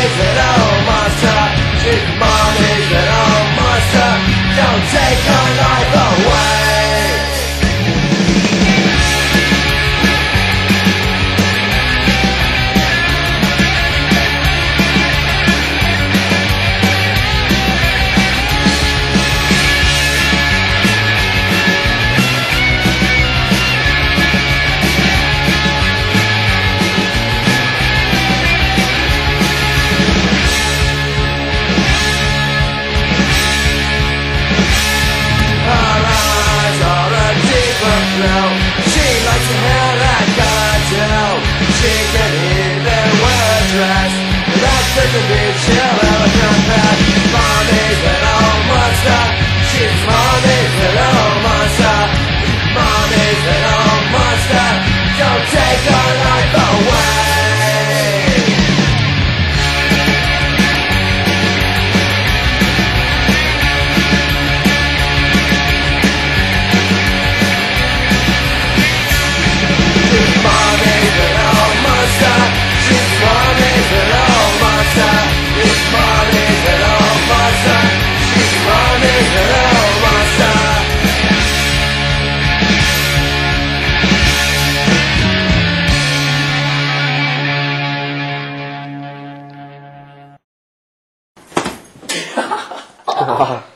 Mommy's an old monster. She's mommy's an old monster. Don't take her life away. She likes to hair like I do. She can even wear a dress. That doesn't mean she'll ever come back. Mommy's an old monster. She's mommy's an old monster. Mommy's an old monster. Don't take her life away. Ha ha ha.